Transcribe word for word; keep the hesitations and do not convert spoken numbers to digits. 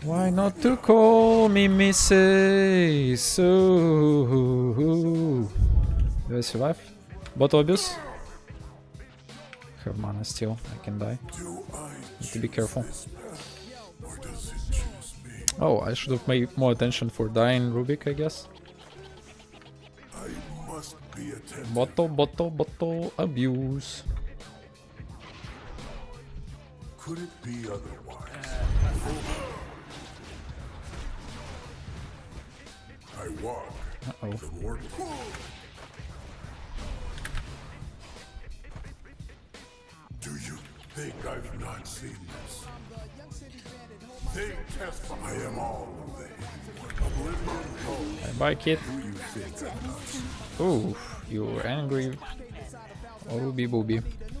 Why not to call me Missus? So do I survive? Bot obvious. Have mana still, I can die. Need to be careful. Oh, I should have made more attention for dying Rubik, I guess. Bottle, bottle, bottle, abuse. Could it be otherwise? I walk. Uh-oh. The mortal. Do you think I've not seen this? They test. I am all of the oblivion. Bye bye, kid. Do you think I'm not? Ooh, you're angry. Oh, booby booby.